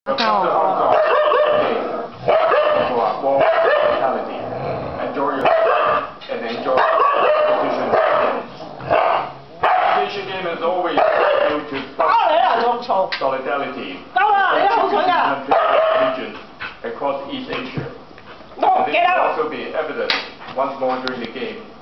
More mentality. Enjoy your and enjoy competition games. Competition game is always due to solidarity regions across East Asia. This will also be evident once more during the game.